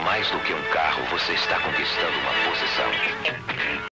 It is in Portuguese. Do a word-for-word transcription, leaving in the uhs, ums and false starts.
mais do que um carro, você está conquistando uma posição.